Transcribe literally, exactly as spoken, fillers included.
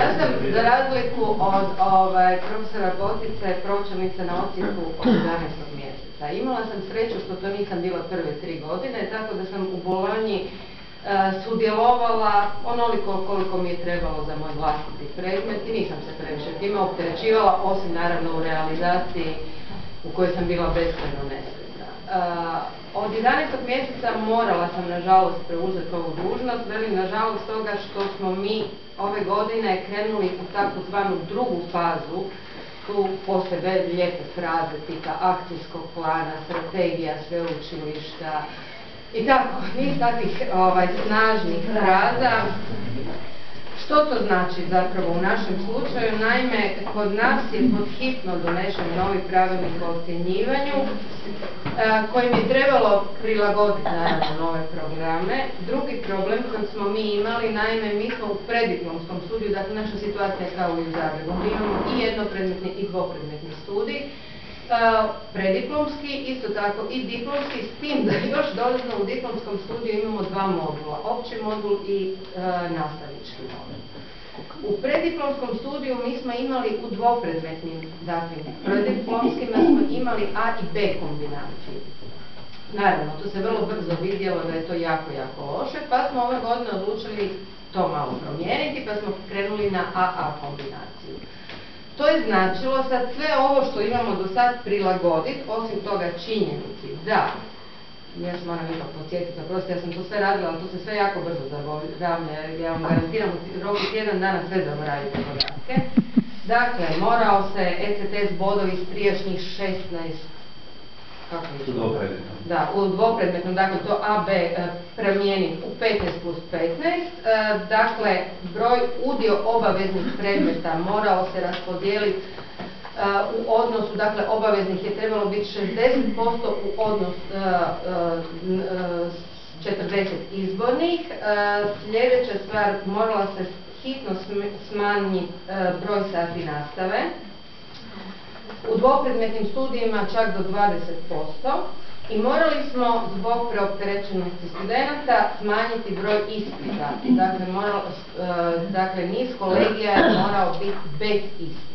Ja sam, za razliku od ovaj, profesora Botice, pročelnica na Osijeku od jedanaestog mjeseca. Imala sam sreću što to nisam bila prve tri godine, tako da sam u Bolonji e, sudjelovala onoliko koliko mi je trebalo za moj vlastiti predmet i nisam se previše time opterećivala, osim naravno u realizaciji u kojoj sam bila beskrajno nesretna. E, od jedanaestog mjeseca morala sam nažalost preuzeti ovu dužnost, velim nažalost toga što smo mi ove godine krenuli u takozvanu drugu fazu. Tu postoje lijepe fraze tipa akcijskog plana, strategija sveučilišta i tako, niz takvih ovaj, snažnih fraza. Što to znači zapravo u našem slučaju? Naime, kod nas je podhitno donešen novi pravilnik o ocjenjivanju kojim je trebalo prilagoditi naravno nove programe. Drugi problem koji smo mi imali, naime, mi smo u preddiplomskom studiju, dakle naša situacija je kao i u Zagrebu. Mi imamo i jednopredmetni i dvopredmetni studij. Prediplomski, isto tako i diplomski, s tim da još dodatno u diplomskom studiju imamo dva modula, opći modul i e, nastavnički modul. U prediplomskom studiju mi smo imali u dvopredmetnim, dakle, prediplomskima smo imali A i B kombinaciju. Naravno, to se vrlo brzo vidjelo da je to jako, jako loše, pa smo ove godine odlučili to malo promijeniti, pa smo krenuli na A A kombinaciju. To je značilo sad sve ovo što imamo do sad prilagoditi, osim toga činjenici da, ja se moram ipak podsjetiti, prosto ja sam to sve radila, ali to se sve jako brzo zaboravlja, ja vam garantiram u roku tjedan dana sve zaboravite podatke. Dakle, morao se E C T S bodovi iz prijašnjih šesnaest, kako je to? Da, u dvopredmetnom, dakle to A B promijeniti u petnaest plus petnaest, dakle broj udio obaveznih predmeta morao se raspodijeliti u odnosu, dakle obaveznih je trebalo biti šezdeset posto u odnos četrdeset izbornih. Sljedeća stvar, morala se hitno smanjiti broj sati nastave. U dvopredmetnim studijima čak do dvadeset posto i morali smo zbog preopterećenosti studenata smanjiti broj ispita. Dakle, moralo, dakle niz kolegija je morao biti bez ispita.